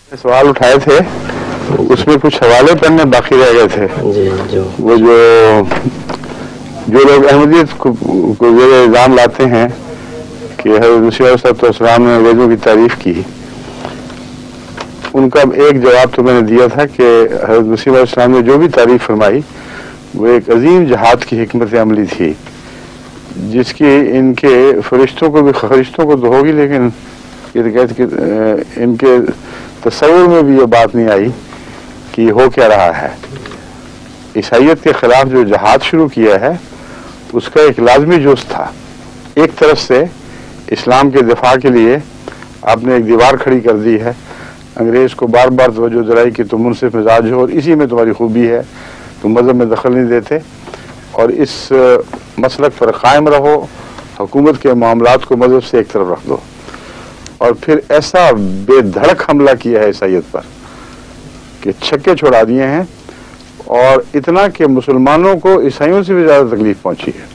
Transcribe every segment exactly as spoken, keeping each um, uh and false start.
سوال اٹھائے تھے اس میں کچھ حوالے پڑھنے باقی رہ گئے تھے. وہ جو جو لوگ احمدیت کو زیر الزام لاتے ہیں کہ حضرت مسیح علیہ السلام نے انگریزوں کی تعریف کی، ان کا ایک جواب تو میں نے دیا تھا کہ حضرت مسیح علیہ السلام نے جو بھی تعریف فرمائی وہ ایک عظیم جہاد کی حکمت عملی تھی، جس کی ان کے فرشتوں کو بھی فرشتوں کو تو ہوگی لیکن ان کے تصور میں بھی یہ بات نہیں آئی کہ یہ ہو کیا رہا ہے. عیسائیت کے خلاف جو جہاد شروع کیا ہے اس کا ایک لازمی جز تھا. ایک طرف سے اسلام کے دفاع کے لیے آپ نے ایک دیوار کھڑی کر دی ہے، انگریز کو بار بار توجہ دلائی کہ تم منصف مزاج ہو اور اسی میں تمہاری خوبی ہے، تم مذہب میں دخل نہیں دیتے اور اس مسلک پر قائم رہو، حکومت کے معاملات کو مذہب سے ایک طرف رکھ دو. اور پھر ایسا بے دھڑک حملہ کیا ہے عیسائیت پر کہ چھکے چھوڑا دیے ہیں، اور اتنا کہ مسلمانوں کو عیسائیوں سے بھی زیادہ تکلیف پہنچی ہے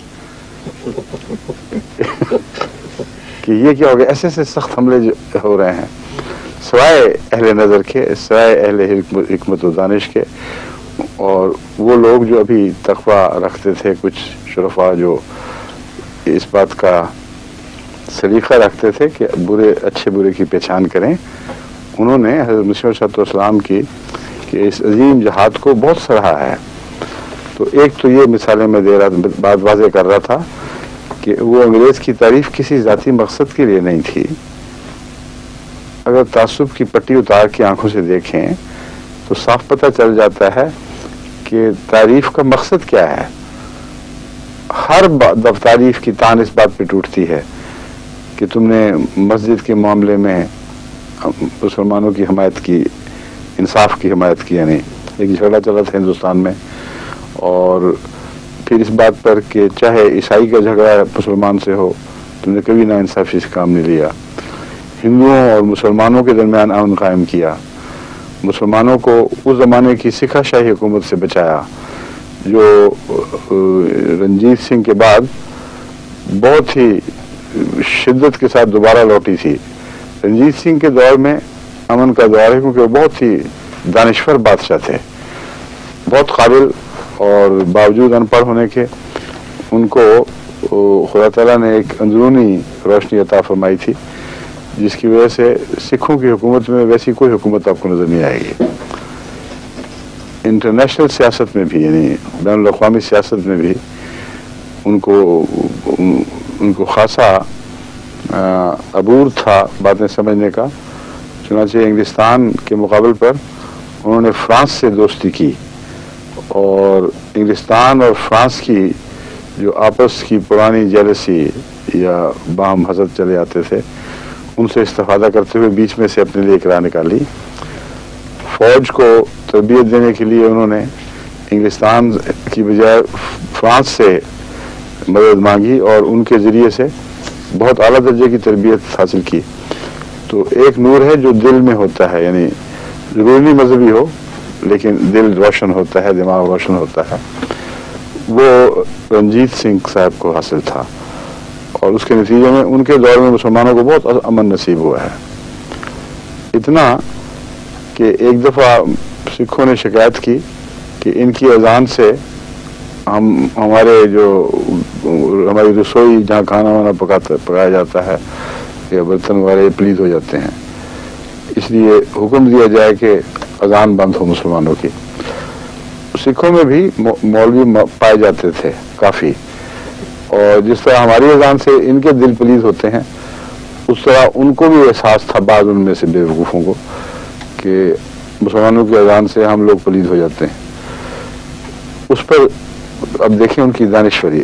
کہ یہ کیا ہو گیا. ایسے ایسے سخت حملے ہو رہے ہیں سوائے اہل نظر کے، سوائے اہل حکمت و دانش کے، اور وہ لوگ جو ابھی تقویٰ رکھتے تھے، کچھ شرفاء جو اس بات کا سلیقہ رکھتے تھے کہ برے اچھے برے کی پہچان کریں، انہوں نے حضرت مسیح علیہ السلام کی کہ اس عظیم جہاد کو بہت سراہا ہے. تو ایک تو یہ مثالیں میں دے رہا بات واضح کر رہا تھا کہ وہ انگریز کی تعریف کسی ذاتی مقصد کے لیے نہیں تھی. اگر تعصب کی پٹی اتار کے آنکھوں سے دیکھیں تو صاف پتہ چل جاتا ہے کہ تعریف کا مقصد کیا ہے. ہر تعریف کی تان اس بات پہ ٹوٹتی ہے کہ تم نے مسجد کے معاملے میں مسلمانوں کی حمایت کی، انصاف کی حمایت کی. یعنی ایک جھگڑا چلا تھا ہندوستان میں، اور پھر اس بات پر کہ چاہے عیسائی کا جھگڑا مسلمان سے ہو، تم نے کبھی نا انصافی سے کام نہیں لیا. ہندوؤں اور مسلمانوں کے درمیان امن قائم کیا، مسلمانوں کو اس زمانے کی سکھا شاہی حکومت سے بچایا جو رنجیت سنگھ کے بعد بہت ہی شدت کے ساتھ دوبارہ لوٹی تھی. رنجیت سنگھ کے دور میں امن کا دور ہے کیونکہ وہ بہت ہی دانشور بادشاہ تھے، بہت قابل، اور باوجود ان پڑھ ہونے کے ان کو خدا تعالیٰ نے ایک اندرونی روشنی عطا فرمائی تھی جس کی وجہ سے سکھوں کی حکومت میں ویسی کوئی حکومت آپ کو نظر نہیں آئے گی. انٹرنیشنل سیاست میں بھی، یعنی بین الاقوامی سیاست میں بھی ان کو ان کو خاصا عبور تھا باتیں سمجھنے کا. چنانچہ انگلستان کے مقابل پر انہوں نے فرانس سے دوستی کی، اور انگلستان اور فرانس کی جو آپس کی پرانی جیلسی یا باہم حسد چلے آتے تھے ان سے استفادہ کرتے ہوئے بیچ میں سے اپنے لیے ایک راہ نکالی. فوج کو تربیت دینے کے لیے انہوں نے انگلستان کی بجائے فرانس سے مدد مانگی اور ان کے ذریعے سے بہت اعلیٰ درجے کی تربیت حاصل کی. تو ایک نور ہے جو دل میں ہوتا ہے، یعنی ضروری نہیں مذہبی ہو لیکن دل روشن ہوتا ہے، دماغ روشن ہوتا ہے. وہ رنجیت سنگھ صاحب کو حاصل تھا، اور اس کے نتیجے میں ان کے دور میں مسلمانوں کو بہت امن نصیب ہوا ہے. اتنا کہ ایک دفعہ سکھوں نے شکایت کی کہ ان کی اذان سے ہم ہمارے جو ہماری رسوئی جہاں کھانا وانا پکاتا پکایا جاتا ہے یا برتن وغیرہ پلید ہو جاتے ہیں، اس لیے حکم دیا جائے کہ اذان بند ہو مسلمانوں کی. سکھوں میں بھی مولوی پائے جاتے تھے کافی، اور جس طرح ہماری اذان سے ان کے دل پلید ہوتے ہیں اس طرح ان کو بھی احساس تھا بعض ان میں سے بے وقوفوں کو کہ مسلمانوں کی اذان سے ہم لوگ پلید ہو جاتے ہیں. اس پر اب دیکھیں ان کی دانشوری.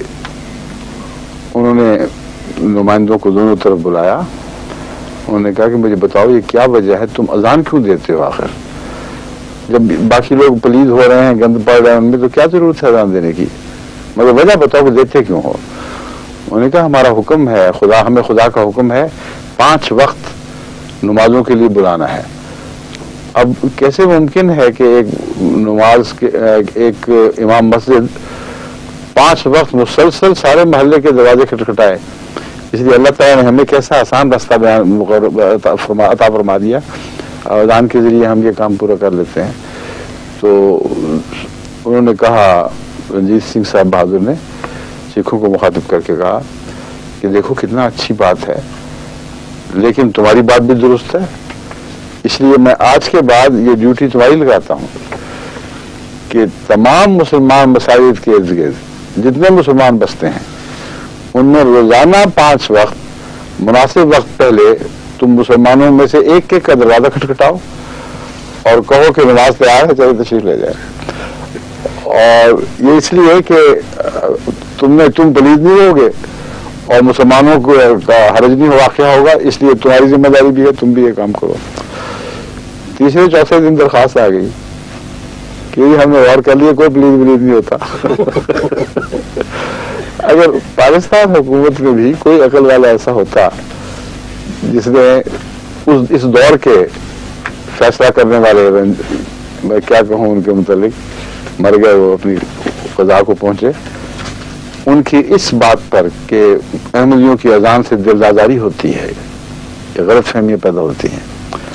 انہوں نے نمائندوں کو دونوں طرف بلایا، انہوں نے کہا کہ مجھے بتاؤ یہ کیا وجہ ہے، تم اذان کیوں دیتے ہو؟ آخر جب باقی لوگ پلید ہو رہے ہیں، گند پڑ رہے ہیں ان میں، تو کیا ضرورت ہے اذان دینے کی؟ مگر وجہ بتاؤ کہ دیتے کیوں ہو؟ انہوں نے کہا ہمارا حکم ہے، خدا ہمیں خدا کا حکم ہے پانچ وقت نمازوں کے لیے بلانا ہے. اب کیسے ممکن ہے کہ ایک نماز کے ایک امام مسجد پانچ وقت مسلسل سارے محلے کے دروازے کھٹکھٹائے؟ اس لیے اللہ تعالیٰ نے ہمیں کیسا آسان راستہ بیان عطا فرما دیا. اذان کے ذریعے ہم یہ کام پورا کر لیتے ہیں. تو انہوں نے کہا، رنجیت سنگھ صاحب بہادر نے سکھوں کو مخاطب کر کے کہا کہ دیکھو کتنا اچھی بات ہے، لیکن تمہاری بات بھی درست ہے، اس لیے میں آج کے بعد یہ ڈیوٹی تمہاری لگاتا ہوں کہ تمام مسلمان مساجد کے ارد گرد جتنے مسلمان بستے ہیں ان میں روزانہ پانچ وقت مناسب وقت پہلے تم مسلمانوں میں سے ایک ایک کا دروازہ کھٹکھٹاؤ اور کہو کہ نماز تیار ہے، چلو تشریف لے جائے. اور یہ اس لیے کہ تم نے تم پلید نہیں ہوگے اور مسلمانوں کو کا حرج نہیں واقعہ ہوگا، اس لیے تمہاری ذمہ داری بھی ہے، تم بھی یہ کام کرو. تیسرے چوتھے دن درخواست آ گئی کہ ہم نے غور کر لیا کوئی پلید ولید نہیں ہوتا. اگر پاکستان حکومت میں بھی کوئی عقل والا ایسا ہوتا جس نے اس اس دور کے فیصلہ کرنے والے، میں کیا کہوں ان کے متعلق، مر گئے وہ اپنی قضا کو پہنچے، ان کی اس بات پر کہ احمدیوں کی اذان سے دل آزاری ہوتی ہے، یہ غلط فہمیاں پیدا ہوتی ہیں،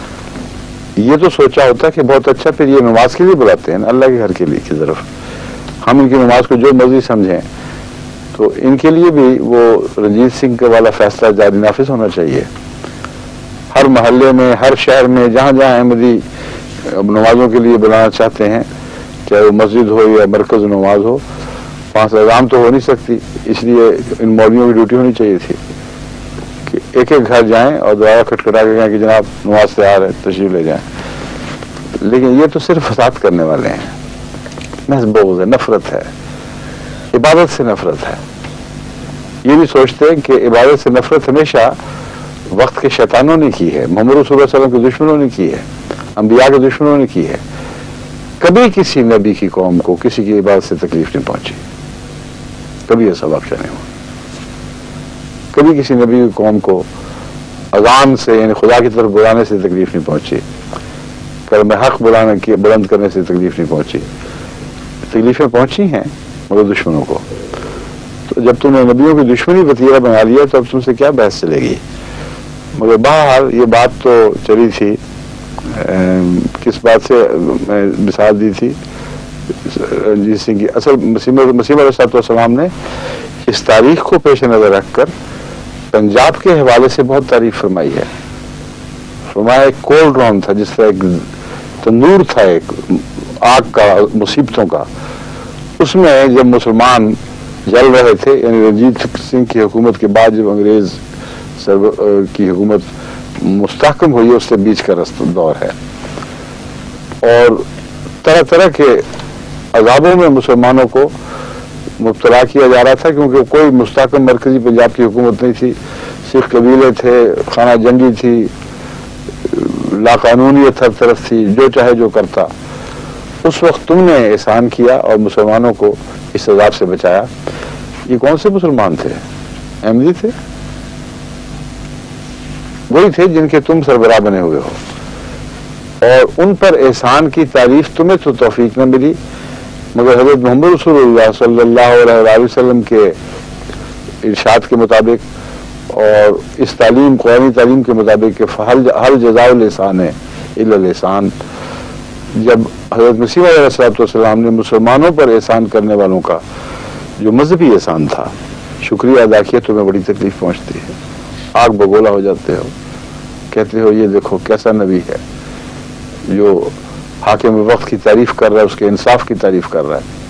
یہ تو سوچا ہوتا کہ بہت اچھا، پھر یہ نماز کے لیے بلاتے ہیں اللہ کے گھر کے لیے کی طرف، ہم ان کی نماز کو جو مرضی سمجھیں، تو ان کے لیے بھی وہ رنجیت سنگھ کے والا فیصلہ جاری نافذ ہونا چاہیے. ہر محلے میں، ہر شہر میں جہاں جہاں احمدی نمازوں کے لیے بلانا چاہتے ہیں، چاہے وہ مسجد ہو یا مرکز نماز ہو، وہاں سے اذان تو ہو نہیں سکتی، اس لیے ان مولویوں کی ڈیوٹی ہونی چاہیے تھی کہ ایک ایک گھر جائیں اور دعا کھٹکھٹا کے کہیں کہ جناب نماز تیار ہے، تشریف لے جائیں. لیکن یہ تو صرف فساد کرنے والے ہیں، محض بغض ہے، نفرت ہے، عبادت سے نفرت ہے. یہ نہیں سوچتے کہ عبادت سے نفرت ہمیشہ وقت کے شیطانوں نے کی ہے، محمد رسول اللہ صلی اللہ علیہ وسلم کے دشمنوں نے کی ہے، انبیاء کے دشمنوں نے کی ہے. کبھی کسی نبی کی قوم کو کسی کی عبادت سے تکلیف نہیں پہنچی، کبھی ایسا واقعہ نہیں ہوا. کبھی کسی نبی کی قوم کو اذان سے، یعنی خدا کی طرف بلانے سے تکلیف نہیں پہنچی، کلمہ حق بلانے کی بلند کرنے سے تکلیف نہیں پہنچی. تکلیفیں پہنچی ہیں مگر دشمنوں کو. تو جب تم نے نبیوں کی دشمنی وتیرہ بنا لیا تو اب تم سے کیا بحث چلے گی. مگر بہرحال یہ بات تو چلی تھی. کس بات سے میں مثال دی تھی رنجیت سنگھ کی. اصل مسیم علیہ السلام نے اس تاریخ کو پیش نظر رکھ کر پنجاب کے حوالے سے بہت تعریف فرمائی ہے. فرمایا ایک کولڈ رون تھا، جس طرح ایک تندور تھا، ایک آگ کا، مصیبتوں کا، اس میں جب مسلمان جل رہے تھے، یعنی رنجیت سنگھ کی حکومت کے بعد جب انگریز کی حکومت مستحکم ہوئی، اس سے بیچ کا رستہ دور ہے، اور طرح طرح کے عذابوں میں مسلمانوں کو مبتلا کیا جا رہا تھا، کیونکہ کوئی مستحکم مرکزی پنجاب کی حکومت نہیں تھی. سکھ قبیلے تھے، خانہ جنگی تھی، لا قانونیت ہر طرف تھی، جو چاہے جو کرتا. اس وقت تم نے احسان کیا اور مسلمانوں کو اس عذاب سے بچایا. یہ کون سے مسلمان تھے؟ احمدی تھے، وہی تھے جن کے تم سربراہ بنے ہوئے ہو، اور ان پر احسان کی تعریف تمہیں تو توفیق نہ ملی، مگر حضرت محمد رسول اللہ صلی اللہ علیہ وسلم کے ارشاد کے مطابق اور اس تعلیم، قرآنی تعلیم کے مطابق کہ ہر جزاء الاحسان ہے الا الاحسان، جب حضرت مسیح علیہ السلام نے مسلمانوں پر احسان کرنے والوں کا جو مذہبی احسان تھا شکریہ ادا کیا، تمہیں بڑی تکلیف پہنچتی ہے، آگ بگولا ہو جاتے ہو، کہتے ہو یہ دیکھو کیسا نبی ہے جو حاکم وقت کی تعریف کر رہا ہے، اس کے انصاف کی تعریف کر رہا ہے.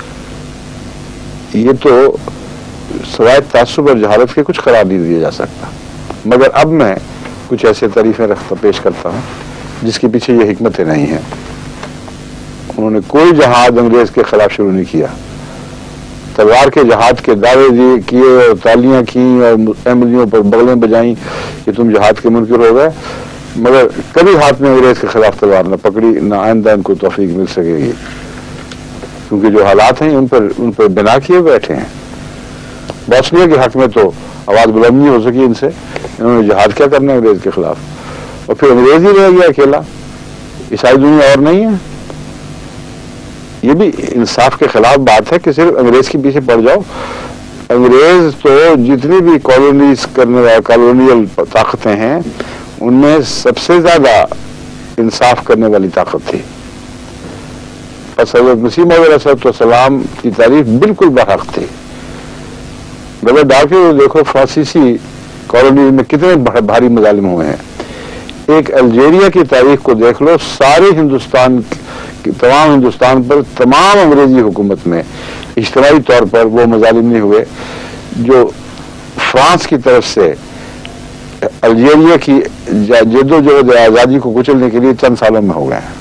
یہ تو سوائے تعصب اور جہالت کے کچھ قرار نہیں دیا جا سکتا. مگر اب میں کچھ ایسے تعریفیں رکھتا پیش کرتا ہوں جس کے پیچھے یہ حکمتیں نہیں ہیں. انہوں نے کوئی جہاد انگریز کے خلاف شروع نہیں کیا، تلوار کے جہاد کے دعوے دیے کیے اور تالیاں کیں اور احمدیوں پر بغلیں بجائیں کہ تم جہاد کے منکر ہو گئے، مگر کبھی ہاتھ میں انگریز کے خلاف تلوار نہ پکڑی، نہ آئندہ ان کو توفیق مل سکے گی، کیونکہ جو حالات ہیں ان پر ان پر بنا کیے بیٹھے ہیں. بوسنیا کے حق میں تو آواز بلند نہیں ہو سکی ان سے، انہوں نے جہاد کیا کرنا انگریز کے خلاف، اور پھر انگریز ہی رہ گیا اکیلا، عیسائی دنیا اور نہیں ہے. یہ بھی انصاف کے خلاف بات ہے کہ صرف انگریز کے پیچھے پڑ جاؤ. انگریز تو جتنی بھی کالونیز کرنے والی کالونیل طاقتیں ہیں ان میں سب سے زیادہ इंसाफ करने वाली ताकत थी। बस हज़रत मसीह मौऊद अलैहिस्सलाम की तारीफ बिल्कुल बहक थी। गलत डाल के देखो फ्रांसीसी कॉलोनी में कितने भारी मजालिम हुए हैं। एक अल्जीरिया की तारीख को देख लो, सारे हिंदुस्तान तमाम हिंदुस्तान पर तमाम अंग्रेजी हुकूमत में इज्तिमाई तौर पर वो मजालिम नहीं हुए जो फ्रांस की तरफ से अल्जीरिया की जद्दोजहद आज़ादी को कुचलने के लिए चंद सालों में हो गए हैं।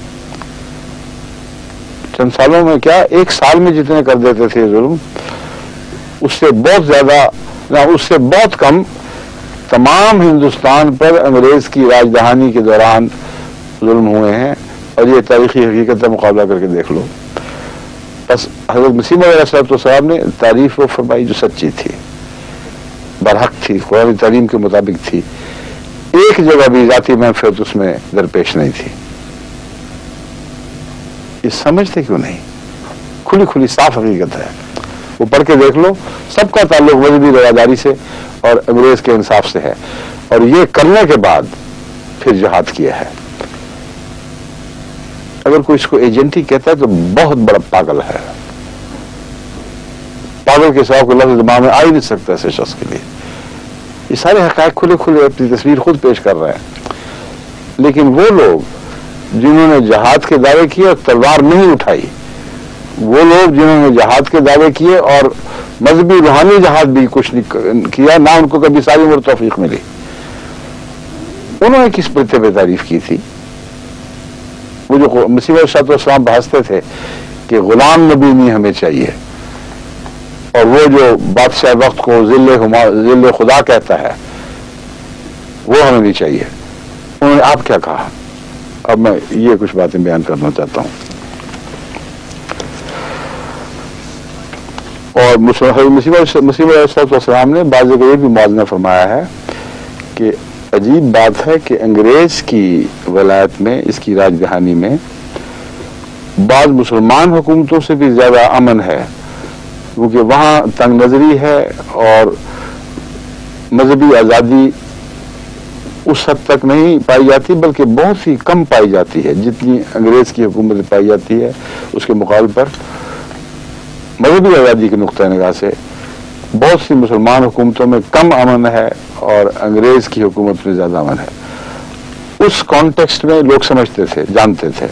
चंद सालों में क्या, एक साल में जितने कर देते थे जुल्म, उससे बहुत ज्यादा ना उससे बहुत कम तमाम हिंदुस्तान पर अंग्रेज की राजधानी के दौरान जुल्म हुए हैं। और ये तारीखी हकीकत का मुकाबला करके देख लो। बस हज़रत मसीह मौऊद अलैहिस्सलाम ने तारीफ वो फरमाई जो सच्ची थी, बरहक थी, कुरानी तालीम के मुताबिक थी। एक जगह भी जाती महफिल उसमें दरपेश नहीं थी। ये समझते क्यों नहीं? खुली खुली साफ हकीकत है, वो पढ़ के देख लो। सबका ताल्लुक मजहबी रवादारी से और अंग्रेज के इंसाफ से है। और ये करने के बाद फिर जिहाद किया है। अगर कोई इसको एजेंटी कहता है तो बहुत बड़ा पागल है। पागल के सिवा कोई लफ्ज़ दिमाग में आ ही नहीं सकता ऐसे शख्स के लिए। ये सारे हक़ाइक़ खुले खुले अपनी तस्वीर खुद पेश कर रहे हैं। लेकिन वो लोग जिन्होंने जहाद के दावे किए और तलवार नहीं उठाई, वो लोग जिन्होंने जहाद के दावे किए और मजहबी रूहानी जहाद भी कुछ नहीं किया, ना उनको कभी सारी उम्र तौफीक मिली, उन्होंने किस बत्ते पे तारीफ की थी? वो जो मसीह अलैहिस्सलाम बहसते थे कि गुलाम नबी नहीं हमें चाहिए, और वो जो बादशाह वक्त को जिल्ले जिल्ले खुदा कहता है वो हमें नहीं चाहिए, उन्होंने आप क्या कहा? अब मैं ये कुछ बातें बयान करना चाहता हूं। और मसीह अलैहिस्सलाम ने बाज़ जगह ये भी मुआज़ना फरमाया है कि अजीब बात है कि अंग्रेज की वलायत में, इसकी राजधानी में बाद मुसलमान हुकूमतों से भी ज्यादा अमन है, क्योंकि वहां तंग नजरी है और मजहबी आज़ादी उस हद तक नहीं पाई जाती, बल्कि बहुत ही कम पाई जाती है। जितनी अंग्रेज की हुकूमत पाई जाती है उसके मुकाबले पर मजहबी आज़ादी के नुक्ता निगाह से बहुत सी मुसलमान हुकूमतों में कम अमन है और अंग्रेज की हुकूमत में ज्यादा अमन है। उस कॉन्टेक्स्ट में लोग समझते थे, जानते थे।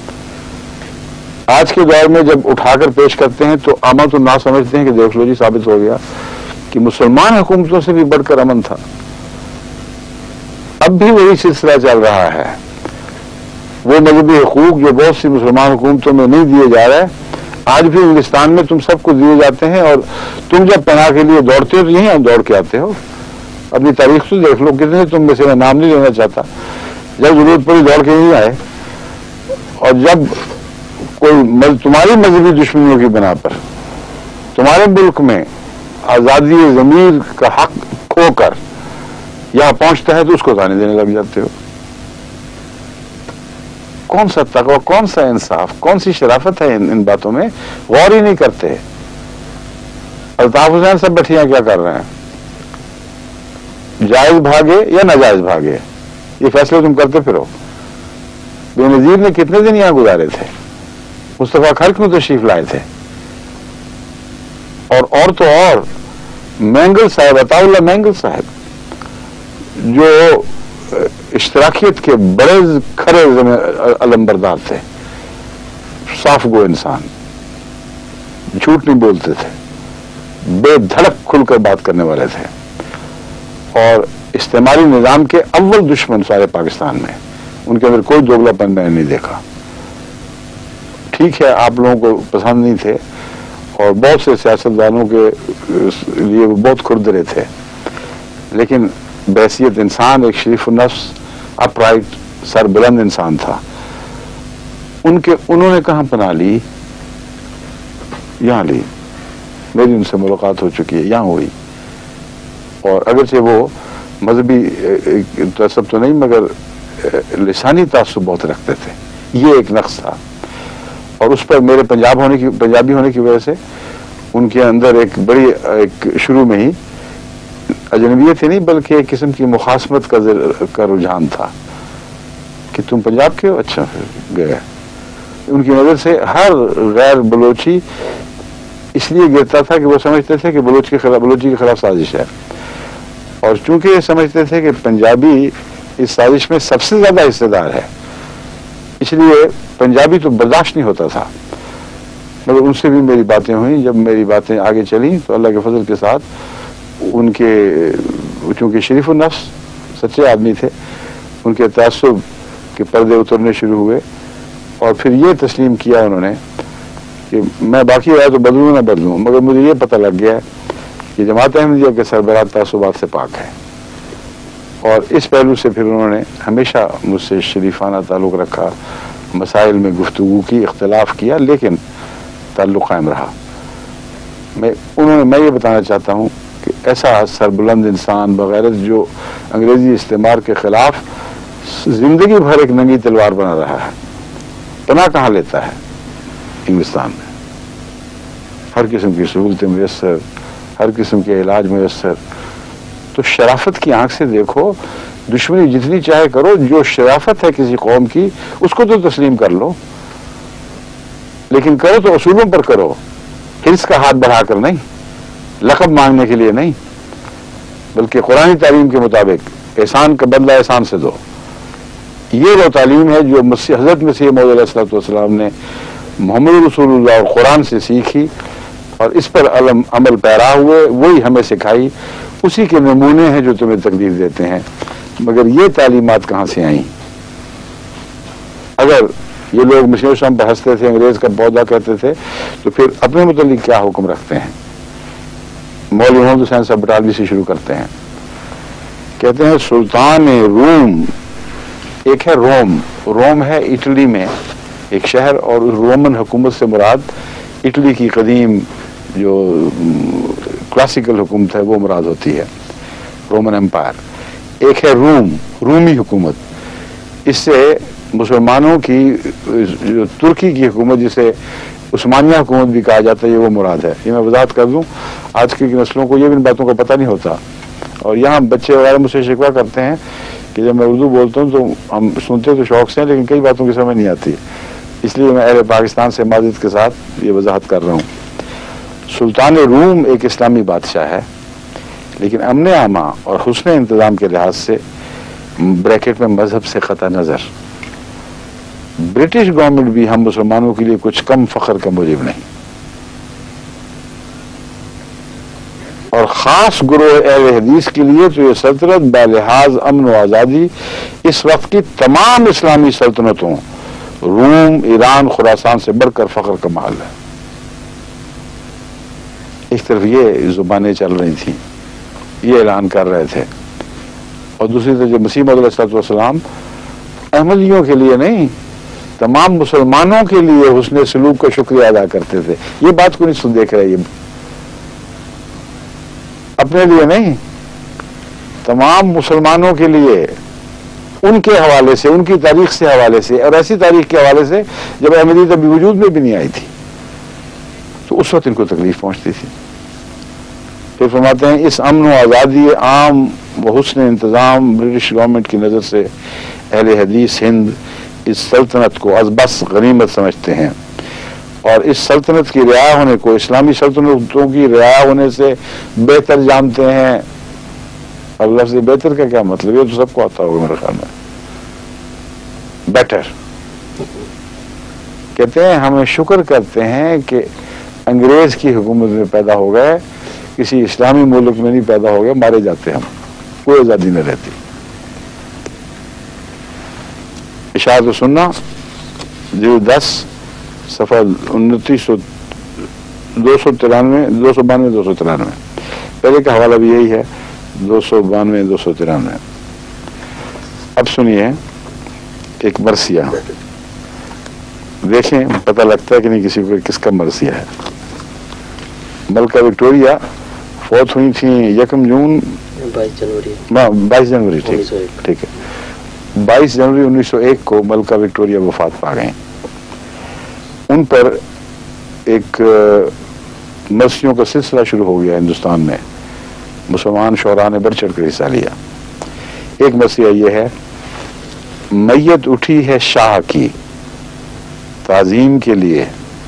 आज के दौर में जब उठाकर पेश करते हैं तो अमन तो ना समझते हैं कि देख लो जी, साबित हो गया कि मुसलमान हुकूमतों से भी बढ़कर अमन था। अब भी वही सिलसिला चल रहा है। वो मजहबी हकूक जो बहुत सी मुसलमान हुकूमतों में नहीं दिए जा रहे, आज भी इंग्लिस्तान में तुम सबको दिए जाते हैं। और तुम जब पनाह के लिए दौड़ते हो तो यहीं आप दौड़ के आते हो। अपनी तारीख से देख लो, कितने तुम में से, मैं नाम नहीं लेना चाहता, जब जरूरत पड़ी दौड़ के यहीं आए। और जब कोई तुम्हारी मजहबी दुश्मनियों की बना पर तुम्हारे मुल्क में आजादी ज़मीर का हक खोकर यहां पहुंचता है तो उसको ताने देने लग जाते हो। कौन सा तकवा, कौन सा इंसाफ, कौन सी शराफत है इन, इन बातों में? गौर ही नहीं करते। अल्ताफ हुसैन सब बैठियां क्या कर रहे हैं? जायज भागे या नाजायज भागे, ये फैसले तुम करते फिरो। बेनजीर ने कितने दिन यहां गुजारे थे? मुस्तफा खल्क में तशरीफ लाए थे। और और तो और मैंगल साहब, अताउल्लाह मैंगल साहब, जो इश्तराकियत के बड़े खरे अलंबरदार थे, साफ गो इंसान, झूठ नहीं बोलते थे, बेधड़क खुलकर बात करने वाले थे, और इस्तेमाली निजाम के अव्वल दुश्मन सारे पाकिस्तान में। उनके अंदर कोई दोगलापन मैंने नहीं देखा। ठीक है, आप लोगों को पसंद नहीं थे और बहुत से सियासतदानों के लिए वो बहुत खुरदरे थे, लेकिन बहसियत इंसान एक शरीफ नफ्स, अपराइट, सरबुलंद इंसान था। उनके उन्होंने कहां पनाह ली? यहां ली। मेरी उनसे मुलाकात हो चुकी है, यहां हुई। और अगरचे वो मजहबी तसब तो नहीं, मगर लिसानी तासुब बहुत रखते थे। ये एक नक्स था, और उस पर मेरे पंजाब होने की पंजाबी होने की वजह से उनके अंदर एक बड़ी, एक शुरू में ही अजनबियत ही नहीं बल्कि एक किस्म की मुखासमत का, का रुझान था کہ تم پنجاب کے ہو، اچھا گئے. ان کی نظر سے ہر غیر بلوچی اس لیے گرتا تھا کہ وہ سمجھتے تھے کہ بلوچ کے خلاف بلوچی کے خلاف سازش ہے، اور چونکہ یہ سمجھتے تھے کہ پنجابی اس سازش میں سب سے زیادہ حصے دار ہے، اس لیے پنجابی تو برداشت نہیں ہوتا تھا. مگر ان سے بھی میری باتیں ہوئیں. جب میری باتیں آگے چلیں تو اللہ کے فضل کے ساتھ ان کے چونکہ شریف النفس سچے آدمی تھے، ان کے تعصب کے پردے اترنے شروع ہوئے، اور پھر یہ تسلیم کیا انہوں نے کہ میں باقی رہا تو بدلوں نہ بدلوں، مگر مجھے یہ پتہ لگ گیا کہ جماعت احمدیہ کے سربراہ تعصبات سے پاک ہے. اور اس پہلو سے پھر انہوں نے ہمیشہ مجھ سے شریفانہ تعلق رکھا، مسائل میں گفتگو کی، اختلاف کیا، لیکن تعلق قائم رہا. میں انہوں نے میں یہ بتانا چاہتا ہوں کہ ایسا سربلند انسان بغیرت جو انگریزی استعمار کے خلاف زندگی بھر ایک ننگی تلوار بنا رہا ہے، پناہ کہاں لیتا ہے؟ انگلستان میں ہر قسم کی سہولتیں میسر، ہر قسم کے علاج میسر. تو شرافت کی آنکھ سے دیکھو، دشمنی جتنی چاہے کرو، جو شرافت ہے کسی قوم کی اس کو تو تسلیم کر لو، لیکن کرو تو اصولوں پر کرو، حرص کا ہاتھ بڑھا کر نہیں، لقب مانگنے کے لیے نہیں، بلکہ قرآن تعلیم کے مطابق احسان کا بدلہ احسان سے دو. یہ وہ تعلیم ہے جو مسیح حضرت مسیح موعود علیہ الصلوۃ والسلام نے محمد رسول اللہ اور قرآن سے سیکھی اور اس پر علم عمل پیرا ہوئے، وہی ہمیں سکھائی. اسی کے نمونے ہیں جو تمہیں تکلیف دیتے ہیں. مگر یہ تعلیمات کہاں سے آئیں؟ اگر یہ لوگ مسیح شام پہ ہنستے تھے، انگریز کا پودا کہتے تھے، تو پھر اپنے متعلق کیا حکم رکھتے ہیں؟ مولوی محمد حسین صاحب بٹالوی سے شروع کرتے ہیں. کہتے ہیں سلطان روم، ایک ہے روم، روم ہے اٹلی میں ایک شہر، اور اس رومن حکومت سے مراد اٹلی کی قدیم جو کلاسیکل حکومت ہے وہ مراد ہوتی ہے، رومن امپائر. ایک ہے روم، رومی حکومت. اس سے مسلمانوں کی جو ترکی کی حکومت جسے عثمانیہ حکومت بھی کہا جاتا ہے، یہ وہ مراد ہے. یہ میں وضاحت کر دوں، آج کی نسلوں کو یہ بھی ان باتوں کا پتہ نہیں ہوتا، اور یہاں بچے وغیرہ مجھ سے شکوہ کرتے ہیں کہ جب میں اردو بولتا ہوں تو ہم سنتے تو شوق سے ہیں، لیکن کئی باتوں کی سمجھ نہیں آتی. اس لیے میں اہل پاکستان سے معذرت کے ساتھ یہ وضاحت کر رہا ہوں. سلطان روم ایک اسلامی بادشاہ ہے، لیکن امن عامہ اور حسن انتظام کے لحاظ سے بریکٹ میں مذہب سے قطع نظر برٹش گورنمنٹ بھی ہم مسلمانوں کے لیے کچھ کم فخر کا موجب نہیں. اور خاص گروہ اہل حدیث کے لیے تو یہ سلطنت بلحاظ امن و آزادی اس وقت کی تمام اسلامی سلطنتوں، روم، ایران، خراسان سے بڑھ کر فخر کا محل ہے. ایک طرف یہ زبانیں چل رہی تھیں، یہ اعلان کر رہے تھے، اور دوسری طرف جو مسیح موعود علیہ الصلوۃ والسلام احمدیوں کے لیے نہیں، تمام مسلمانوں کے لیے حسن سلوک کا شکریہ ادا کرتے تھے. یہ بات کو نہیں سن دیکھ رہے، یہ اپنے لیے نہیں، تمام مسلمانوں کے لیے، ان کے حوالے سے، ان کی تاریخ سے حوالے سے، اور ایسی تاریخ کے حوالے سے جب احمدیت ابھی وجود میں بھی نہیں آئی تھی، تو اس وقت ان کو تکلیف پہنچتی تھی. پھر فرماتے ہیں اس امن و آزادی عام و حسن انتظام برٹش گورنمنٹ کی نظر سے اہل حدیث ہند اس سلطنت کو از بس غنیمت سمجھتے ہیں، اور اس سلطنت کی رعایا ہونے کو اسلامی سلطنتوں کی رعایا ہونے سے بہتر جانتے ہیں. اور لفظ بہتر کا کیا مطلب؟ یہ تو سب کو آتا ہوگا میرے خیال میں. بیٹر کہتے ہیں ہمیں شکر کرتے ہیں کہ انگریز کی حکومت میں پیدا ہو گئے، کسی اسلامی ملک میں نہیں پیدا ہو گئے، مارے جاتے ہم، کوئی آزادی نہ رہتی. اشاعت و سنہ جو دس صفحہ انتیس سو دو سو ترانوے دو سو بانوے دو سو ترانوے پہلے کا حوالہ بھی یہی ہے، دو سو بانوے دو سو ترانوے. اب سنیے ایک مرثیہ، دیکھیں پتہ لگتا ہے کہ نہیں کسی کو کس کا مرثیہ ہے. ملکہ وکٹوریہ فوت ہوئی تھیں یکم جون بائیس جنوری بائیس جنوری ٹھیک ٹھیک ہے بائیس جنوری انیس سو ایک کو ملکہ وکٹوریہ وفات پا گئیں. ان پر ایک مرثیوں کا سلسلہ شروع ہو گیا ہندوستان میں، مسلمان شعراء نے بڑھ چڑھ کر حصہ لیا. ایک مرثیہ یہ ہے میت اٹھی ہے شاہ کی تعظیم کے لیے،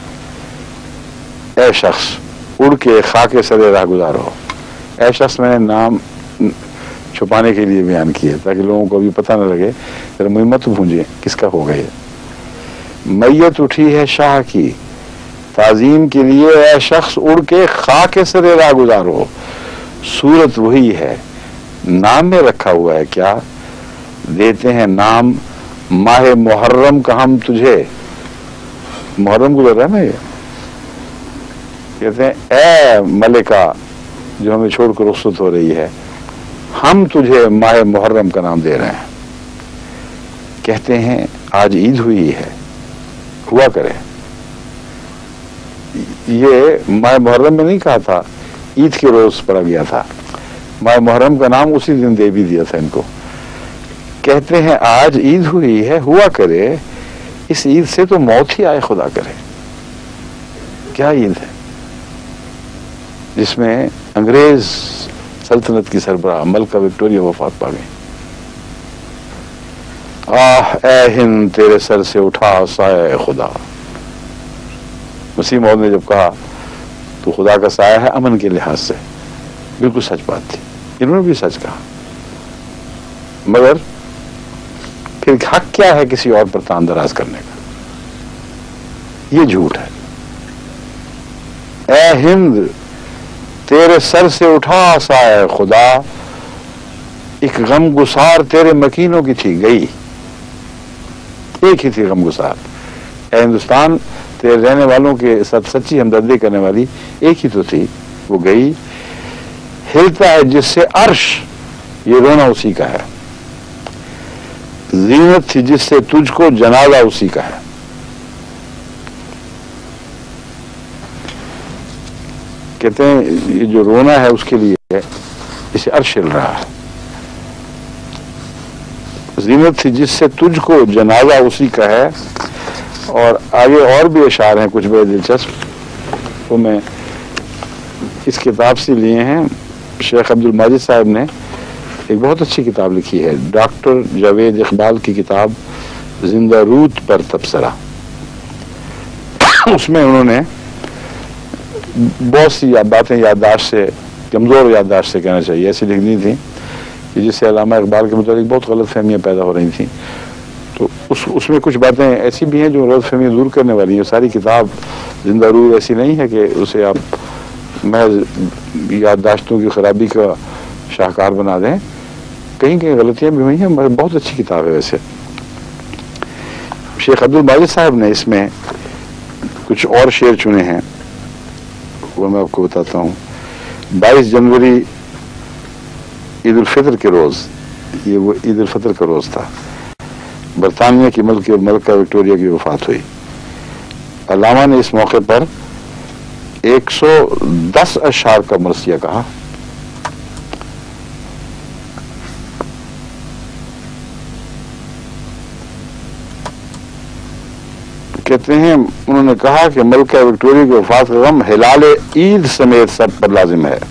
اے شخص اڑ کے خاک سر راہ گزار ہو. اے شخص میں نے نام چھپانے کے لیے بیان کیے تاکہ لوگوں کو بھی پتہ نہ لگے، ذرا مت بھونجے کس کا ہو گئے. میت اٹھی ہے شاہ کی تعظیم کے لیے، اے شخص اڑ کے خاک سر راہ گزار ہو. صورت وہی ہے، نام میں رکھا ہوا ہے کیا؟ دیتے ہیں نام ماہ محرم کا ہم تجھے. محرم گزر رہا ہے نا، یہ کہتے ہیں اے ملکہ جو ہمیں چھوڑ کر رخصت ہو رہی ہے، ہم تجھے ماہ محرم کا نام دے رہے ہیں. کہتے ہیں آج عید ہوئی ہے، ہوا کرے. یہ ماہ محرم میں نہیں کہا تھا، عید کے روز پڑا گیا تھا. ماہ محرم کا نام اسی دن دے بھی دیا تھا ان کو. کہتے ہیں آج عید ہوئی ہے، ہوا کرے. اس عید سے تو موت ہی آئے خدا کرے. کیا عید ہے جس میں انگریز سلطنت کی سربراہ ملکہ وکٹوریہ وفات پا گئی. آہ اے ہند تیرے سر سے اٹھا سایہ خدا. مسیح موعود نے جب کہا تو خدا کا سایہ ہے امن کے لحاظ سے، بالکل سچ بات تھی. انہوں نے بھی سچ کہا، مگر پھر حق کیا ہے کسی اور پر تان دراز کرنے کا؟ یہ جھوٹ ہے. اے ہند تیرے سر سے اٹھا سایہ خدا، ایک غم گسار تیرے مکینوں کی تھی گئی. ایک ہی تھی غم گسار. اے ہندوستان تیرے رہنے والوں کے سب سچی ہمدردی کرنے والی ایک ہی تو تھی، وہ گئی. ہلتا ہے جس سے عرش، یہ رونا اسی کا ہے. زینت تھی جس سے تجھ کو جنازہ اسی کا ہے. کہتے ہیں یہ جو رونا ہے اس کے لیے ہے، اسے عرش ہل رہا ہے. زینت تھی جس سے تجھ کو جنازہ اسی کا ہے. اور آگے اور بھی اشعار ہیں کچھ بڑے دلچسپ، وہ میں اس کتاب سے لیے ہیں. شیخ عبد الماجد صاحب نے ایک بہت اچھی کتاب لکھی ہے، ڈاکٹر جاوید اقبال کی کتاب زندہ رود پر تبصرہ. اس میں انہوں نے بہت سی باتیں یادداشت سے، کمزور یادداشت سے کہنا چاہیے، ایسی لکھ دی تھیں کہ جس سے علامہ اقبال کے متعلق بہت غلط فہمیاں پیدا ہو رہی تھیں. تو اس اس میں کچھ باتیں ایسی بھی ہیں جو غلط فہمیاں دور کرنے والی ہیں. ساری کتاب زندہ روح ایسی نہیں ہے کہ اسے آپ محض یادداشتوں کی خرابی کا شاہکار بنا دیں. کہیں کہیں غلطیاں بھی ہوئی ہیں، مگر بہت اچھی کتاب ہے. ویسے شیخ عبد الماجد صاحب نے اس میں کچھ اور شعر چنے ہیں، وہ میں آپ کو بتاتا ہوں. بائیس جنوری عید الفطر کے روز، یہ وہ عید الفطر کا روز تھا، برطانیہ کی ملک ملکہ وکٹوریہ کی وفات ہوئی. علامہ نے اس موقع پر ایک سو دس اشعار کا مرثیہ کہا. کہتے ہیں انہوں نے کہا کہ ملکہ وکٹوریہ کی وفات کا غم ہلال عید سمیت سب پر لازم ہے.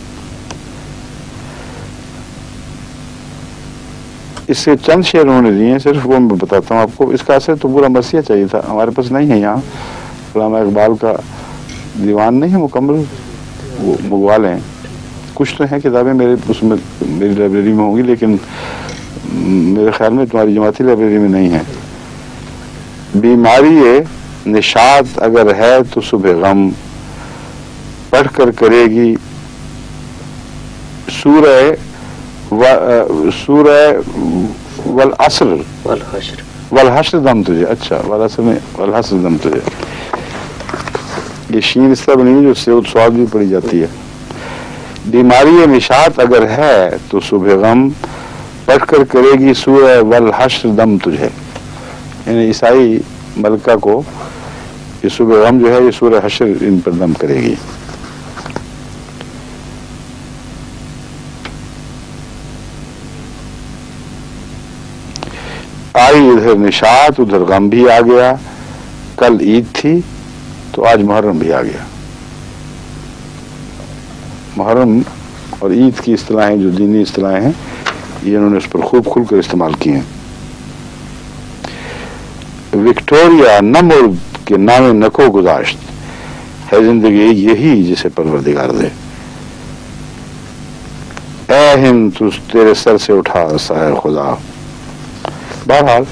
اس سے چند شعر انہوں نے دیے ہیں، صرف وہ میں بتاتا ہوں آپ کو. اس کا اثر تو پورا مرثیہ چاہیے تھا، ہمارے پاس نہیں ہے یہاں. علامہ اقبال کا دیوان نہیں ہے مکمل، وہ منگوا لیں. کچھ تو ہیں کتابیں میرے اس میں میری لائبریری میں ہوں گی، لیکن میرے خیال میں تمہاری جماعتی لائبریری میں نہیں ہے. بیماری نشاط اگر ہے تو صبح غم، پڑھ کر کرے گی سورہ و سورہ والعصر والحشر والحشر دم تجھے. اچھا والعصر میں والحشر دم تجھے، یہ شین اس طرح بنی ہے جو سعود سواد بھی پڑھی جاتی ہے. بیماری نشاط اگر ہے تو صبح غم، پڑھ کر کرے گی سورہ والحشر دم تجھے. یعنی عیسائی ملکہ کو یہ صبح غم جو ہے یہ سورہ حشر ان پر دم کرے گی. آئی ادھر نشاط ادھر غم بھی آ گیا، کل عید تھی تو آج محرم بھی آ گیا. محرم اور عید کی اصطلاحیں جو دینی اصطلاحیں ہیں یہ انہوں نے اس پر خوب کھل کر استعمال کی ہیں. विक्टोरिया न मुर्द के नामे नको गुजाश्त है जिंदगी यही जिसे परवरदिगार दे। ऐ हिंद तू तेरे सर से उठा साए खुदा। बहरहाल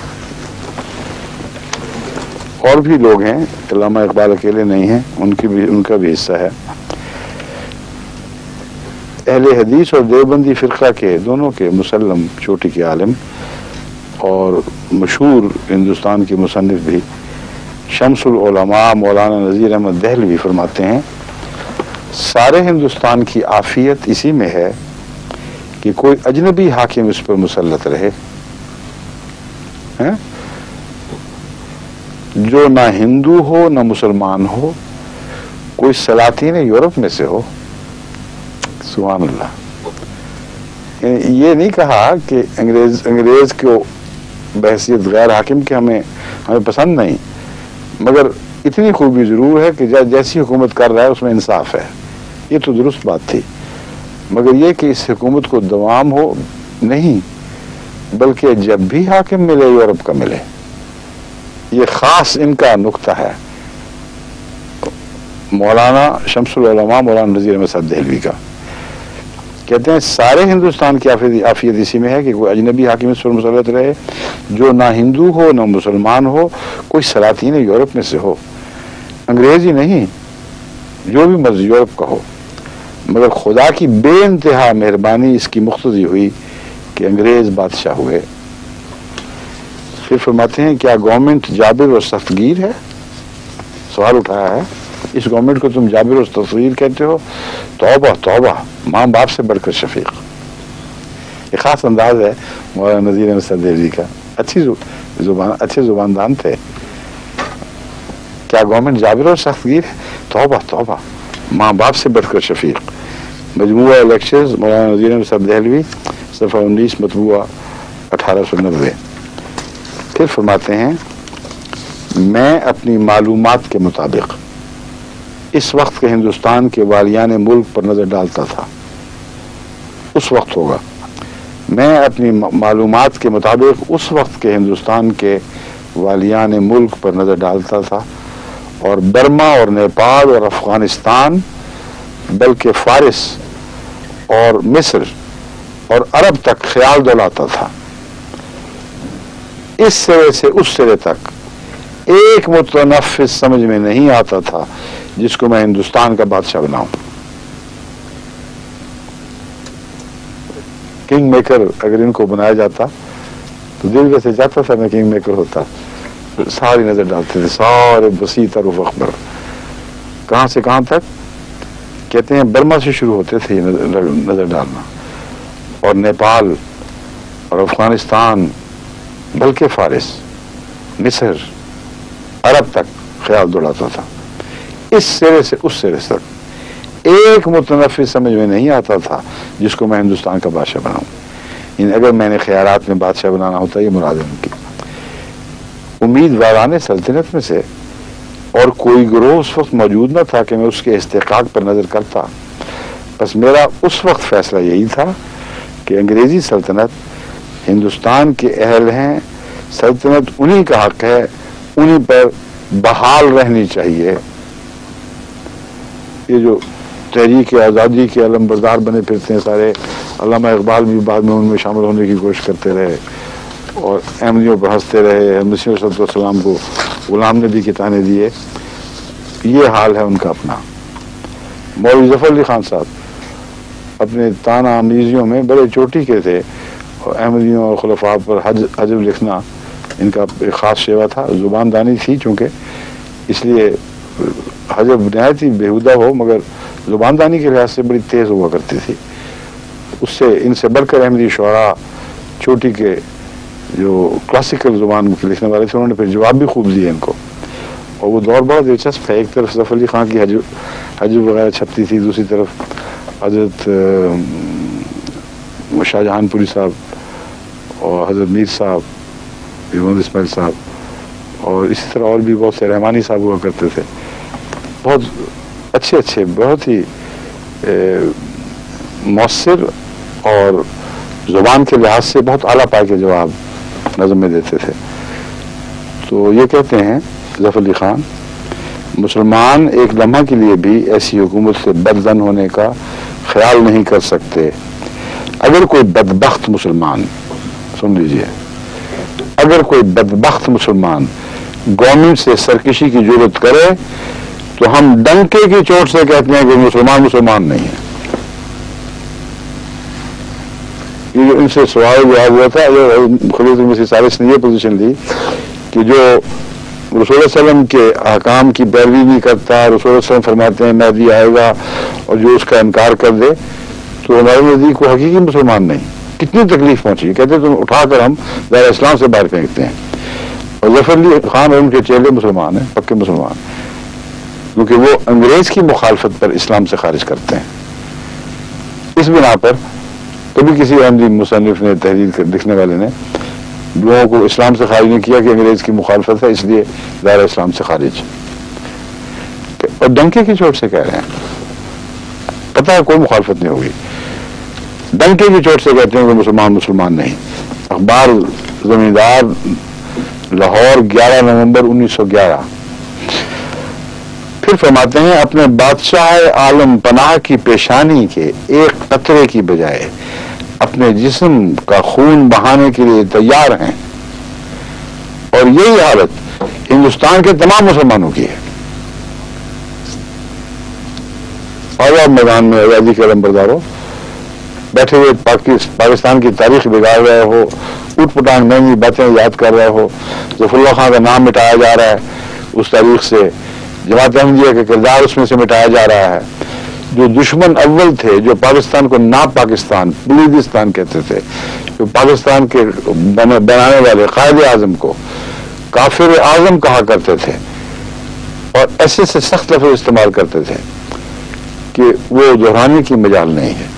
और भी लोग हैं, अल्लामा इकबाल अकेले नहीं हैं, उनकी भी उनका भी हिस्सा है। अहले हदीस और देवबंदी फ़िरक़ा के दोनों के मुसल्लम चोटी के आलिम और मशहूर हिंदुस्तान के मुसन्निफ भी शम्सुल उलमा मौलाना नज़ीर अहमद दहलवी फरमाते हैं, सारे हिंदुस्तान की आफियत इसी में है कि कोई अजनबी हाकिम इस पर मुसल्लत रहे, हैं? जो ना हिंदू हो ना मुसलमान हो, कोई सलातीन यूरोप में से हो। सुभान अल्लाह। ये नहीं कहा कि अंग्रेज अंग्रेज को बहसियत गैर हाकिम के हमें हमें पसंद नहीं, मगर इतनी खूबी जरूर है कि जैसी हुकूमत कर रहा है उसमें इंसाफ है। ये तो दुरुस्त बात थी, मगर ये कि इस हुकूमत को दवाम हो नहीं, बल्कि जब भी हाकिम मिले यूरोप का मिले। ये खास इनका नुक्ता है मौलाना शम्सुल उलमा मौलाना नज़ीर अहमद दहलवी का। कहते हैं सारे हिंदुस्तान की आफियत इसी में है कि कोई अजनबी हाकिम इस पर मुसल्लत रहे, जो ना हिंदू हो ना मुसलमान हो, कोई सलातीन यूरोप में से हो, अंग्रेज ही नहीं जो भी मर्जी यूरोप का हो। मगर खुदा की बेइंतहा मेहरबानी इसकी मुख्तज़ी हुई कि अंग्रेज बादशाह हुए। फिर फरमाते हैं, क्या गवर्नमेंट जाबिर और सख्तगीर है? सवाल उठाया है, इस गवर्नमेंट को तुम जाबिर और सख्तगीर कहते हो? तौबा तौबा, माँ बाप से बढ़कर शफीक। ये खास अंदाज है मौलाना नज़ीर अहमद दहलवी का। अच्छी जुबान, अच्छे जुबानदान थे। क्या गवर्नमेंट जाबिर और सख्तगीर है? तौबा तौबा, माँ बाप से बढ़कर शफीक। मजमूआ लेक्चर्स मौलाना नज़ीर अहमद दहलवी, सफ़ा उन्नीस, मतबूआ अठारह सौ नब्बे। फिर फरमाते हैं, मैं अपनी मालूमात के मुताबिक इस वक्त के हिंदुस्तान के वालियान मुल्क पर नजर डालता था। उस वक्त होगा, मैं अपनी मालूमात के मुताबिक उस वक्त के हिंदुस्तान के वालियान मुल्क पर नजर डालता था और बर्मा और नेपाल और अफगानिस्तान, बल्कि फारिस और मिस्र और अरब तक ख्याल दौलाता था। इस सिरे से उस सिरे तक एक मुतनफ़िस समझ में नहीं आता था जिसको मैं हिंदुस्तान का बादशाह बनाऊं। किंग मेकर अगर इनको बनाया जाता तो दिल वैसे जाता था मैं किंग मेकर होता। सारी नजर डालते थे, सारे वसी तरुफ अखबर, कहां से कहां तक। कहते हैं बर्मा से शुरू होते थे नजर, नजर डालना, और नेपाल और अफगानिस्तान, बल्कि फारिस, मिस्र, अरब तक ख्याल दौड़ाता था। इस सिरे से उस सिरे तक एक मुतनफ़िस समझ में नहीं आता था जिसको मैं हिंदुस्तान का बादशाह बनाऊं। इन अगर मैंने ख्यालात में बादशाह बनाना होता, ये मुराद है उनकी। उम्मीदवारान सल्तनत में से और कोई गिरोह उस वक्त मौजूद न था कि मैं उसके इस्तेकाक पर नजर करता। बस मेरा उस वक्त फैसला यही था कि अंग्रेजी सल्तनत हिंदुस्तान के अहल हैं, सल्तनत उन्हीं का हक है, उन्हीं पर बहाल रहनी चाहिए। ये जो तहरीक आज़ादी के अलमबरदार बने फिरते हैं सारे, अल्लामा इकबाल भी बाद में उनमें शामिल होने की कोशिश करते रहे और अहमदियों पर हंसते रहे। मसीह सल्लल्लाहु को गुलाम ने भी किताने दिए। ये हाल है उनका अपना। मौलवी ज़फ़र अली खान साहब अपने ताना आमीजियों में बड़े चोटी के थे और अहमदियों और खुलफा पर हज हजब लिखना इनका एक ख़ास सेवा था। ज़ुबानदानी थी चूँकि, इसलिए हजब नहायत ही बेहुदा हो मगर ज़ुबानदानी के लिहाज से बड़ी तेज़ हुआ करती थी। उससे इनसे बढ़कर अहमदी शुअरा चोटी के जो क्लासिकल ज़ुबान के लिखने वाले थे, उन्होंने फिर जवाब भी खूब दिए इनको। और वो दौर बड़ा दिलचस्प है। एक तरफ ज़फ़र अली खान की हजब हजब वगैरह छपती थी, दूसरी तरफ हज़रत शाहजहानपुरी साहब और हज़रत मीर साहब, मोहम्मद इस्माइल साहब, और इसी तरह और भी बहुत से रहमानी साहब हुआ करते थे। बहुत अच्छे अच्छे, बहुत ही मौसर और ज़ुबान के लिहाज से बहुत आला पाए के जवाब नज़म में देते थे। تو یہ کہتے ہیں ظفر علی خان، مسلمان ایک لمحہ کے لیے بھی ایسی حکومت سے بدظن ہونے کا خیال نہیں کر سکتے۔ اگر کوئی بدبخت مسلمان، سن لیجئے، اگر کوئی بدبخت مسلمان گورنمنٹ سے سرکشی کی جرات کرے تو ہم ڈنکے کی چوٹ سے کہتے ہیں کہ مسلمان مسلمان نہیں ہے۔ یہ جو ان سے سوال جواب ہوا تھا، خلیفۃ المسیح الثالث نے یہ پوزیشن لی کہ جو رسول اللہ علیہ وسلم کے احکام کی پیروی نہیں کرتا، رسول اللہ علیہ وسلم فرماتے ہیں مہدی آئے گا، اور جو اس کا انکار کر دے تو ہمارے نزدیک وہ حقیقی مسلمان نہیں۔ کتنی تکلیف پہنچی، کہتے تم اٹھا کر ہم دار اسلام سے باہر پھینکتے ہیں۔ اور ظفر علی خان اور ان کے چیلے مسلمان ہیں، پکے مسلمان، کیونکہ وہ انگریز کی مخالفت پر اسلام سے خارج کرتے ہیں۔ اس بنا پر کبھی کسی احمدی مصنف نے، تحریر لکھنے والے نے لوگوں کو اسلام سے خارج نہیں کیا کہ انگریز کی مخالفت ہے اس لیے دائرہ اسلام سے خارج، اور ڈنکے کی چوٹ سے کہہ رہے ہیں، پتہ ہے کوئی مخالفت نہیں ہوگی، ڈنکے کی چوٹ سے کہتے ہیں کہ مسلمان مسلمان نہیں۔ اخبار زمیندار، لاہور، گیارہ نومبر انیس سو گیارہ۔ پھر فرماتے ہیں اپنے بادشاہ عالم پناہ کی پیشانی کے ایک قطرے کی بجائے اپنے جسم کا خون بہانے کے لیے تیار ہیں، اور یہی حالت ہندوستان کے تمام مسلمانوں کی ہے۔ اور میدان میں آزادی کے علمبرداروں بیٹھے ہوئے پاکستان کی تاریخ بگاڑ رہے ہو، اٹھ پٹانگ مہنگی باتیں یاد کر رہے ہو، ظفر اللہ خان کا نام مٹایا جا رہا ہے اس تاریخ سے، جماعت احمدیہ کا کردار اس میں سے مٹایا جا رہا ہے، جو دشمن اول تھے، جو پاکستان کو نا پاکستان، بلیدستان کہتے تھے، جو پاکستان کے بنانے والے قائد اعظم کو کافر اعظم کہا کرتے تھے، اور ایسے سے سخت لفظ استعمال کرتے تھے کہ وہ دہرانے کی مجال نہیں ہے۔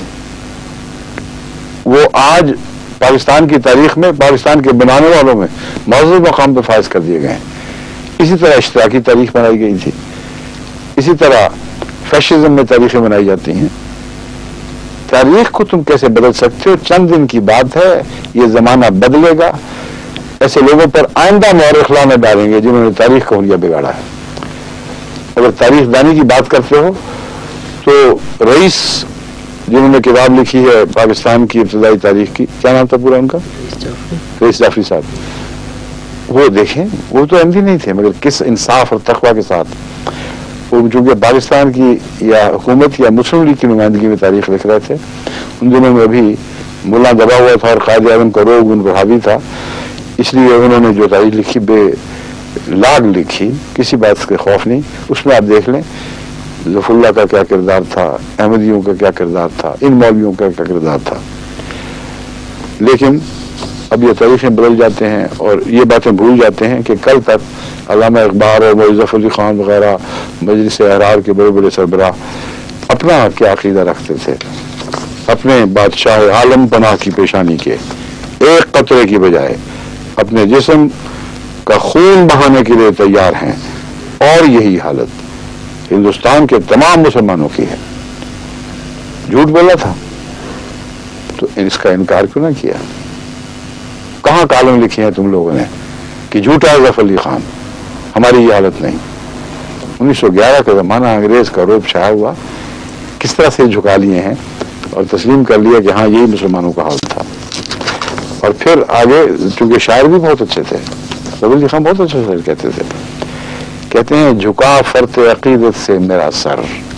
وہ آج پاکستان کی تاریخ میں، پاکستان کے بنانے والوں میں معزز مقام پہ فائز کر دیے گئے ہیں۔ اسی طرح اشتراکی تاریخ بنائی گئی تھی، اسی طرح فیشزم میں تاریخیں بنائی جاتی ہیں۔ تاریخ کو تم کیسے بدل سکتے ہو؟ چند دن کی بات ہے، یہ زمانہ بدلے گا۔ ایسے لوگوں پر آئندہ مورخ لانے ڈالیں گے جنہوں نے تاریخ کا حلیہ بگاڑا ہے۔ اگر تاریخ دانی کی بات کرتے ہو تو رئیس جنہوں نے کتاب لکھی ہے پاکستان کی ابتدائی تاریخ کی، کیا نام تھا پورا ان کا؟ رئیس جعفری صاحب۔ وہ دیکھیں، وہ تو احمدی نہیں تھے، مگر کس انصاف اور تقوی کے ساتھ وہ چونکہ پاکستان کی یا حکومت یا مسلم لیگ کی نمائندگی میں تاریخ لکھ رہے تھے۔ ان دنوں میں ابھی ملا دبا ہوا تھا اور قائد اعظم کا روگ ان پر حاوی تھا، اس لیے انہوں نے جو تاریخ لکھی بے لاگ لکھی، کسی بات کے خوف نہیں۔ اس میں آپ دیکھ لیں ظفر اللہ کا کیا کردار تھا، احمدیوں کا کیا کردار تھا، ان مولویوں کا کیا کردار تھا۔ لیکن اب یہ تاریخیں بدل جاتے ہیں اور یہ باتیں بھول جاتے ہیں کہ کل تک علامہ اقبال اور مولانا ظفر علی خان وغیرہ مجلس احرار کے بڑے بڑے سربراہ اپنا کیا عقیدہ رکھتے تھے، اپنے بادشاہ عالم پناہ کی پیشانی کے ایک قطرے کی بجائے اپنے جسم کا خون بہانے کے لیے تیار ہیں، اور یہی حالت ہندوستان کے تمام مسلمانوں کی ہے۔ جھوٹ بولا تھا تو اس کا انکار کیوں نہ کیا؟ کہاں کالم لکھی ہیں تم لوگوں نے کہ جھوٹا ہے ظفر علی خان، ہماری یہ حالت نہیں۔ انیس سو گیارہ کا زمانہ انگریز کا روب شائع ہوا، کس طرح سے جھکا لیے ہیں اور تسلیم کر لیا کہ ہاں یہی مسلمانوں کا حال تھا۔ اور پھر آگے چونکہ شاعر بھی بہت اچھے تھے، ظفر علی خان بہت اچھے شاعر کہتے تھے، کہتے ہیں جھکا فرط عقیدت سے میرا سر،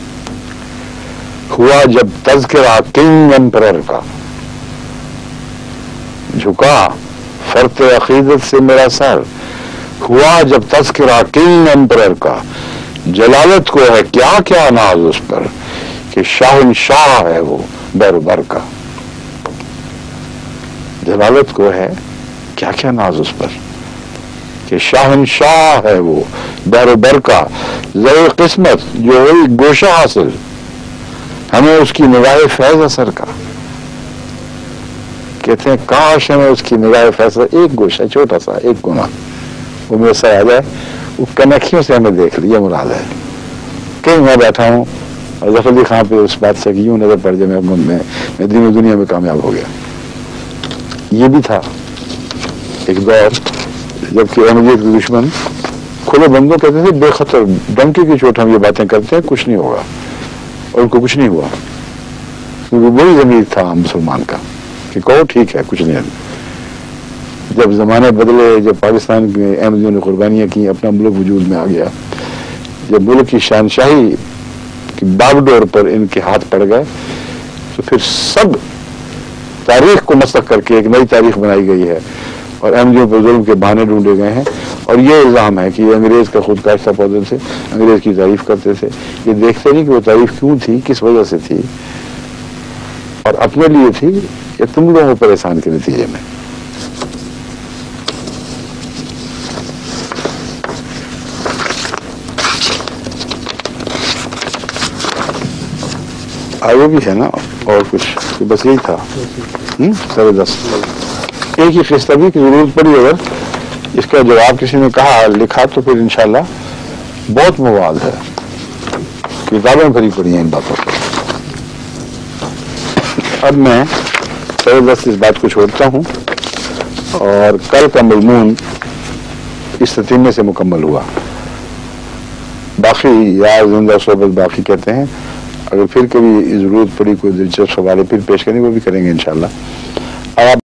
ہوا جب تذکرہ کنگ امپرر کا، جھکا فرط عقیدت سے میرا سر، ہوا جب تذکرہ کنگ امپرر کا، جلالت کو ہے کیا کیا ناز اس پر کہ شاہنشاہ ہے وہ بیر و بر کا۔ جلالت کو ہے کیا کیا ناز اس پر کہ شاہنشاہ ہے وہ بیر و بر کا، ذوق قسمت جو ہوئی گوشہ حاصل ہمیں اس کی نگاہ فیض اثر کا۔ کہتے ہیں کاش ہمیں اس کی نگاہ فیض، ایک گوشہ چھوٹا سا ایک گنا وہ میرے ساتھ آ جائے، وہ کنکھیوں سے ہمیں دیکھ لیا مراد ہے کہ میں بیٹھا ہوں اور ظفر علی خان پہ اس بات سے کہ یوں نظر پڑ جائے میں میں دین و دنیا میں کامیاب ہو گیا۔ یہ بھی تھا ایک دور जबकि अहमदियत के दुश्मन खुले बंदों कहते थे बेखतर डंके की चोट हम ये बातें करते हैं, कुछ नहीं होगा, और उनको कुछ नहीं हुआ, क्योंकि वही ज़मीर था मुसलमान का कि कहो ठीक है कुछ नहीं है। जब ज़माने बदले, जब पाकिस्तान में अहमदियों ने कुर्बानियाँ की, अपना मुल्क वजूद में आ गया, जब मुल्क की शानशाही की बागडोर पर इनके हाथ पड़ गए, तो फिर सब तारीख को मसख करके एक नई तारीख बनाई गई है और अहमदियों पर जुल्म के बहाने ढूंढे गए हैं। और ये इल्ज़ाम है कि अंग्रेज़ का खुद काश्ता पौधे थे, अंग्रेज़ की तारीफ करते थे, ये देखते नहीं कि वो तारीफ क्यों थी, किस वजह से थी, और अपने लिए थी या तुम लोगों को परेशान के नतीजे में। आगे भी है ना और कुछ, तो बस यही था। हम्म साढ़े दस एक ही खिस्ता भी की जरूरत पड़ी, अगर इसका जवाब किसी ने कहा लिखा तो फिर इंशाल्लाह बहुत मवाद है, किताबें भरी पड़ी हैं इन बातों पर। अब मैं साढ़े दस इस बात को छोड़ता हूँ और कल का मजमून इस ततीमे से मुकम्मल हुआ। बाकी यार जिंदा सोबत बाकी कहते हैं, अगर फिर कभी जरूरत पड़ी कोई दिलचस्प सवाल फिर पेश करेंगे, वो भी करेंगे इंशाल्लाह। अब